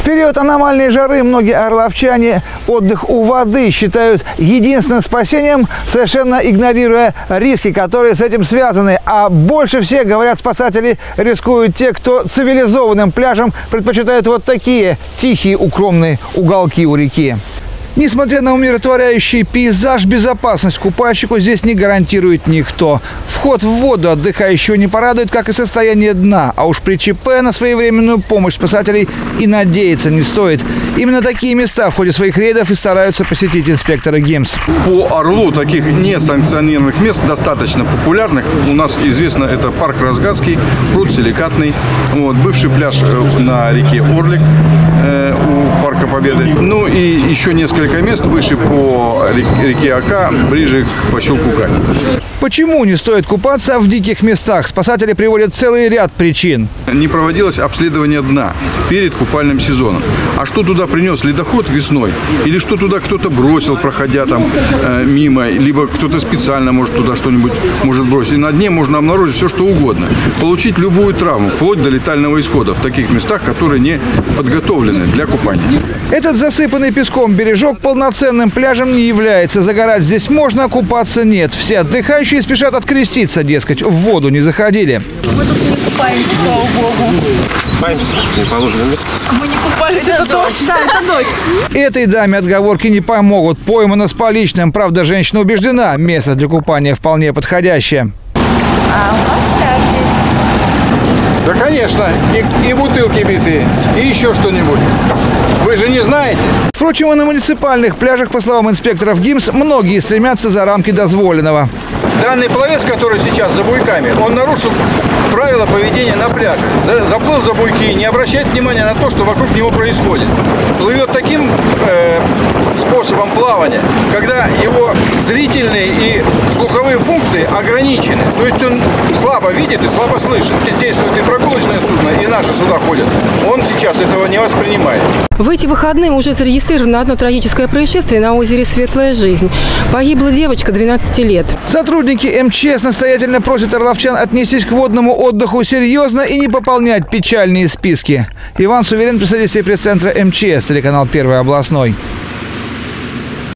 В период аномальной жары многие орловчане отдых у воды считают единственным спасением, совершенно игнорируя риски, которые с этим связаны. А больше всех, говорят спасатели, рискуют те, кто цивилизованным пляжем предпочитают вот такие тихие укромные уголки у реки. Несмотря на умиротворяющий пейзаж, безопасность купальщику здесь не гарантирует никто. Вход в воду отдыхающего не порадует, как и состояние дна. А уж при ЧП на своевременную помощь спасателей и надеяться не стоит. Именно такие места в ходе своих рейдов и стараются посетить инспекторы ГИМС. По Орлу таких несанкционированных мест достаточно популярных. У нас известно, это парк Разгадский, пруд Силикатный, бывший пляж на реке Орлик у Парка Победы. Ну и еще несколько мест выше по реке Ока, ближе к поселку Каль. Почему не стоит купаться в диких местах? Спасатели приводят целый ряд причин. Не проводилось обследование дна перед купальным сезоном. А что туда принес ледоход весной? Или что туда кто-то бросил, проходя там мимо? Либо кто-то специально может туда что-нибудь может бросить. И на дне можно обнаружить все, что угодно. Получить любую травму, вплоть до летального исхода в таких местах, которые не подготовлены для купания. Этот засыпанный песком бережок полноценным пляжем не является. Загорать здесь можно, купаться нет. Все отдыхающие спешат откреститься, дескать, в воду не заходили. Мы тут не купаемся, слава богу. Купаемся, не положено место. Мы не купались, это дождь. Да, это дождь. Этой даме отговорки не помогут. Поймана с поличным. Правда, женщина убеждена, место для купания вполне подходящее. Да, конечно, и бутылки битые, и еще что-нибудь. Вы же не знаете. Впрочем, и на муниципальных пляжах, по словам инспекторов ГИМС, многие стремятся за рамки дозволенного. Данный пловец, который сейчас за буйками, он нарушил правила поведения на пляже. Заплыл за буйки, не обращает внимания на то, что вокруг него происходит. Плывет таким способом плавания, когда его зрительные и слуховые функции ограничены. То есть он слабо видит и слабо слышит. Здесь действует и прогулочное судно, и наши суда ходят. Он сейчас этого не воспринимает. В эти выходные уже зарегистрировано одно трагическое происшествие на озере «Светлая жизнь». Погибла девочка 12 лет. Сотрудники МЧС настоятельно просят орловчан отнестись к водному отдыху серьезно и не пополнять печальные списки. Иван Суверин, представитель пресс-центра МЧС, телеканал «Первый областной».